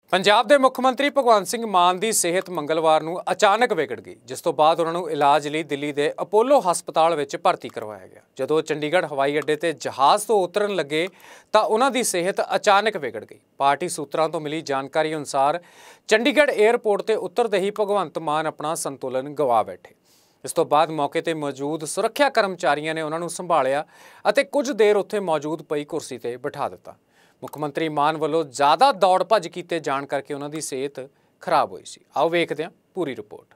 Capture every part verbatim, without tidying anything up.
पंजाब के मुख्यमंत्री भगवंत सिंह मान की सेहत मंगलवार को अचानक विगड़ गई, जिस तो बाद उन्होंने इलाज लिए दिल्ली के अपोलो हस्पताल में भर्ती करवाया गया। जदों चंडीगढ़ हवाई अड्डे ते जहाज़ तो उतरन लगे तो उन्होंने सेहत अचानक विगड़ गई। पार्टी सूत्रों तो मिली जानकारी अनुसार चंडीगढ़ एयरपोर्ट ते उतरते ही भगवंत मान अपना संतुलन गवा बैठे। इस तो बाद मौके पर मौजूद सुरक्षा कर्मचारियों ने उन्होंने संभालिया और कुछ देर उत्थे मौजूद पई कुर्सी ते बिठा दिता। मुख्यमंत्री मान वालों ज़्यादा दौड़ भज कीते जाण करके उन्हों की सेहत खराब हुई सी। आओ वेखदे हां पूरी रिपोर्ट।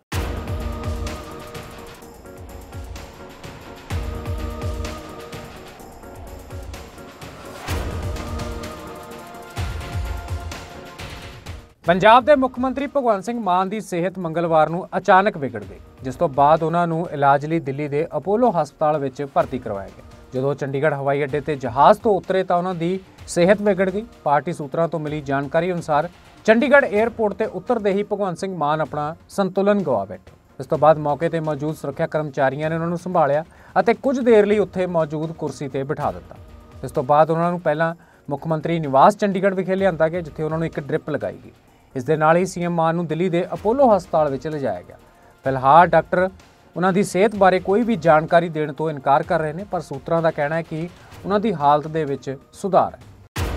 पंजाब के मुख्यमंत्री भगवंत सिंह मान की सेहत मंगलवार को अचानक विगड़ गई, जिस तो बाद उन्होंने इलाज लिए दिल्ली के अपोलो हस्पताल में भर्ती करवाया गया। जदों चंडीगढ़ हवाई अड्डे ते जहाज़ तो उतरे तो उन्होंने सेहत विगड़ गई। पार्टी सूत्रों तो मिली जानकारी अनुसार चंडीगढ़ एयरपोर्ट ते उतरते ही भगवंत सिंह मान अपना संतुलन गवा बैठे। इस तो बाद मौके पर मौजूद सुरक्षा कर्मचारियों ने उन्होंने संभालिया और कुछ देर लिए उत्थे मौजूद कुर्सी ते बिठा दिता। इस तो बाद उन्होंने पहला मुख्यमंत्री निवास चंडीगढ़ विखे लिआंदा गया, जिथे उन्होंने एक ड्रिप लगाई गई। इस दे नाल ही सीएम मान नूं दिल्ली के अपोलो हस्पताल में लिजाया गया। फिलहाल डॉक्टर उन्हां दी सेहत बारे कोई भी जानकारी देने तो इनकार कर रहे हैं, पर सूत्रों का कहना है कि उन्हां दी हालत दे विच सुधार है।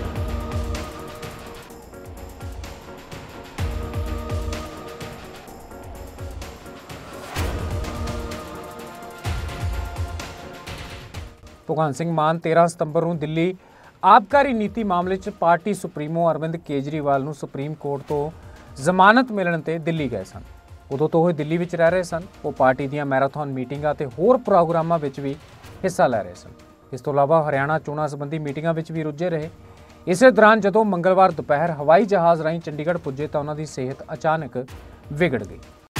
भगवंत सिंह मान तेरह सितंबर को दिल्ली आबकारी नीति मामले च पार्टी सुप्रीमो अरविंद केजरीवाल नूं सुप्रीम कोर्ट तो जमानत मिलण ते दिल्ली गए सन। उदों तो वह दिल्ली विच रह रहे सन। वो पार्टी दीआं मैराथन मीटिंगां ते होर प्रोग्रामां विच भी हिस्सा लै रहे सन। इस तो इलावा हरियाणा चोणां संबंधी मीटिंगां विच भी रुझे रहे। इस दौरान जदों मंगलवार दोपहर हवाई जहाज़ राहीं चंडीगढ़ पुजे तो उन्हां दी सेहत अचानक विगड़ गई।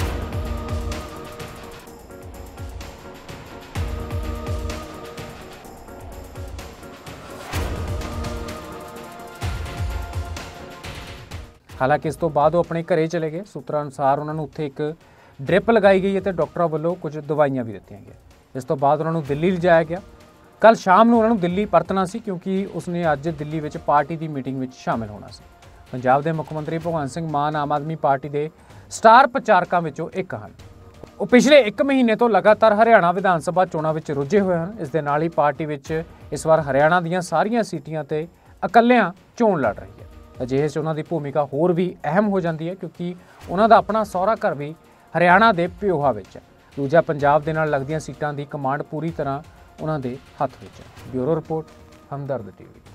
हालांकि इस तो बाद वो अपने घरे चले गए। सूत्रों अनुसार उन्होंने उत्थे एक ड्रिप लगाई गई और डॉक्टरों वालों कुछ दवाइयां भी दी गई। इस तो बाद उन्होंने दिल्ली लिजाया गया। कल शाम को उन्होंने दिल्ली परतना सी, क्योंकि उसने अज दिल्ली में पार्टी की मीटिंग में शामिल होना सी। पंजाब के मुख्यमंत्री भगवंत सिंह मान आम आदमी पार्टी के स्टार प्रचारकों विचों एक हैं। वो पिछले एक महीने तो लगातार हरियाणा विधान सभा चोणों में रुझे हुए हैं। इस दे नाल ही पार्टी विच इस बार हरियाणा दीआं सारियां सीटियां ते इकल्लियां चोण लड़ रही है। अजिहे च उन्हां दी भूमिका होर भी अहम हो जाती है, क्योंकि उन्हां दा अपना सौरा घर भी हरियाणा के पिओहा विच है। दूजा पंजाब दे नाल लगदियां सीटां दी कमांड पूरी तरह उन्हां दे हत्थ विच है। Bureau report Hamdard TV.